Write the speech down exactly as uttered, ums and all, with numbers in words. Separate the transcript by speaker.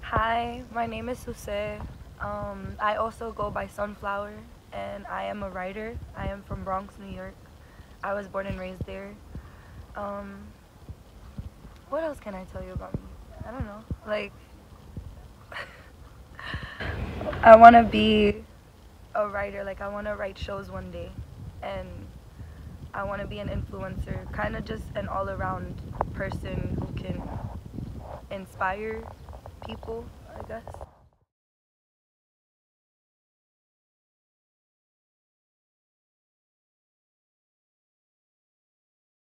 Speaker 1: Hi, my name is Susej. Um, I also go by Sunflower, and I am a writer. I am from Bronx, New York. I was born and raised there. Um, what else can I tell you about me? I don't know. Like, I want to be a writer. Like, I want to write shows one day, and I want to be an influencer, kind of just an all-around person who can inspire people, I guess.